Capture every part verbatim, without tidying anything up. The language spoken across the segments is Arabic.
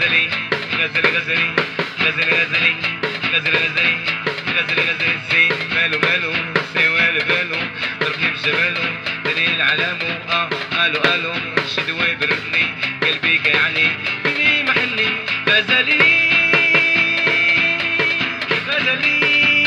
غزلي غزلي غزلي غزلي غزلي غزلي غزلي غزلي غزلي سي مالو مالو سي والو بالو ضربني بجمالو دليل علامو اه الو الو شد ويبرني قلبي كيعني بني محلي غزلي غزلي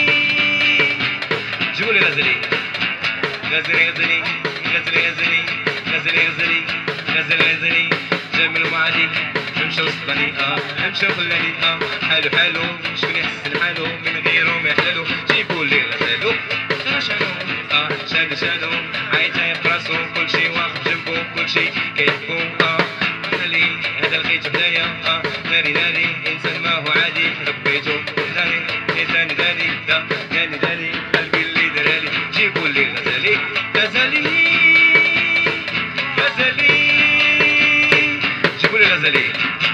جيبولي غزلي غزلي غزلي غزلي غزلي غزلي غزلي غزلي غزلي جميل ومعدي امشي وسطني اه امشي وخلاني اه حالو حالو شكون يحسن حالو من غيرو ما يحلالو جيبولي غزالو شانو اه شانو شانو عايزة براسو كلشي واقف جنبو كلشي كيحبو اه خلي هذا لقيت بداية اه داري داري انسان ما هو عادي ربيتو داري انسان داري دا داري داري قلبي اللي درالي جيبولي غزالي غزالي غزالي جيبولي غزالي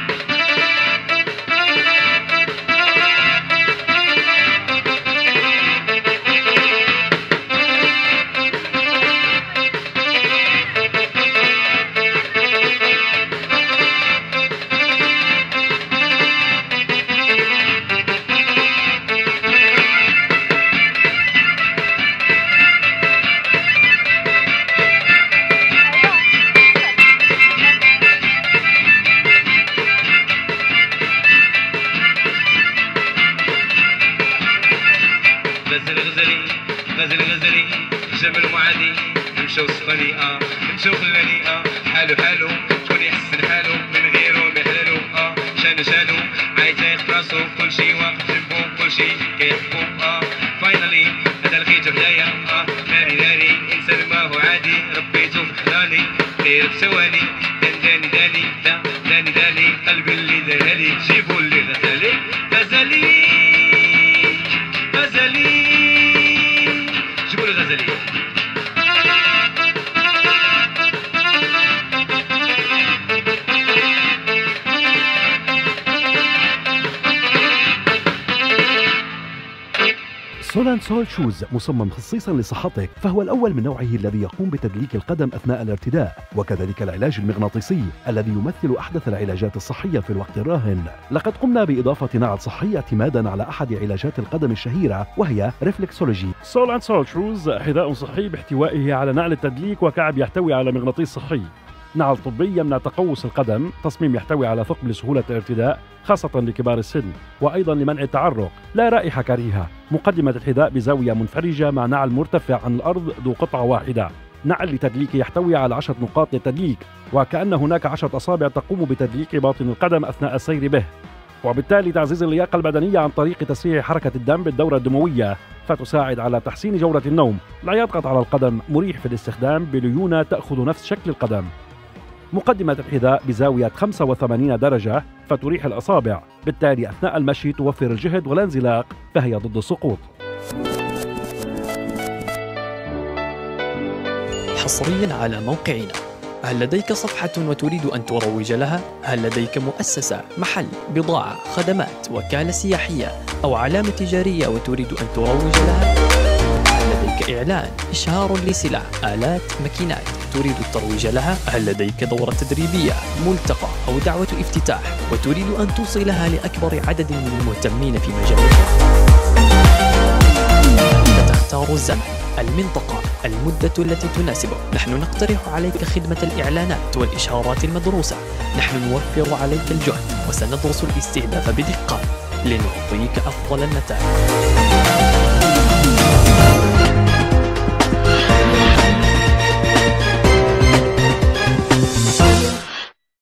غزلي غزلي غزلي غزلي جمل ومعادي مشى وصفني اه مشى وخلاني اه حالو حالو شكون يحسن حالو من غيرو بحلالو اه شانو شانو عايزة ياخد راسو كلشي واقف جنبو كلشي كيحبو اه فاينالي هذا لقيت بداية اه ناري ناري انسان ما هو عادي ربيتو في حضاني غير في ثواني داني داني داني دا داني داني قلبي اللي دارالي جيبولي غزالي غزالي غزلي جيبولي غزلي سول أند سول شوز مصمم خصيصا لصحتك، فهو الأول من نوعه الذي يقوم بتدليك القدم أثناء الارتداء، وكذلك العلاج المغناطيسي الذي يمثل أحدث العلاجات الصحية في الوقت الراهن. لقد قمنا بإضافة نعل صحي اعتمادا على أحد علاجات القدم الشهيرة وهي ريفلكسولوجي. سول أند سول شوز حذاء صحي باحتوائه على نعل التدليك وكعب يحتوي على مغناطيس صحي. نعل طبي يمنع تقوس القدم، تصميم يحتوي على ثقب لسهولة الارتداء خاصة لكبار السن، وأيضا لمنع التعرق، لا رائحة كريهة. مقدمة الحذاء بزاوية منفرجة مع نعل مرتفع عن الأرض ذو قطعة واحدة. نعل لتدليك يحتوي على عشرة نقاط للتدليك، وكأن هناك عشرة أصابع تقوم بتدليك باطن القدم أثناء السير به، وبالتالي تعزيز اللياقة البدنية عن طريق تسريع حركة الدم بالدورة الدموية، فتساعد على تحسين جودة النوم. لا يضغط على القدم، مريح في الاستخدام بليونة تأخذ نفس شكل القدم. مقدمة الحذاء بزاوية خمسة وثمانين درجة فتريح الأصابع، بالتالي أثناء المشي توفر الجهد والانزلاق، فهي ضد السقوط. حصريا على موقعنا. هل لديك صفحة وتريد أن تروج لها؟ هل لديك مؤسسة، محل، بضاعة، خدمات، وكالة سياحية أو علامة تجارية وتريد أن تروج لها؟ هل لديك إعلان، إشهار لسلع، آلات، ماكينات تريد الترويج لها؟ هل لديك دورة تدريبية، ملتقى أو دعوة افتتاح وتريد أن توصلها لأكبر عدد من المهتمين في مجالك؟ أنت تختار الزمن، المنطقة، المدة التي تناسبك. نحن نقترح عليك خدمة الإعلانات والإشهارات المدروسة. نحن نوفر عليك الجهد وسندرس الاستهداف بدقة لنعطيك أفضل النتائج.